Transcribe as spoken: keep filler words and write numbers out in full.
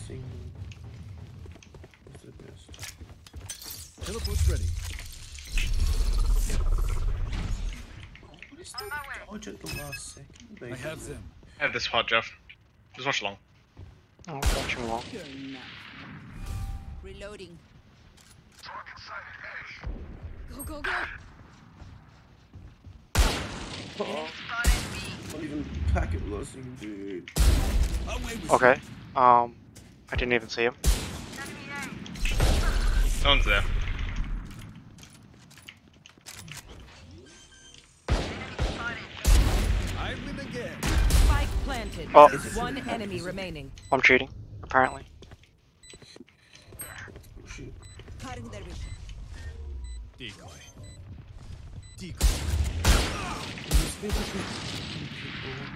thing is the best. Teleport's ready. What is that dodge at the last second, baby? I have them. I have this pod, Jeff. Just watch long. I'm watching long. Reloading. Go, go, go. Oh, not even packet losing, dude. Okay. Um, I didn't even see him. No one's there. I win again. Spike planted. Oh. One enemy remaining. I'm cheating, apparently. Oh, shoot. Cutting their vision. Decoy. Decoy. These people can- people-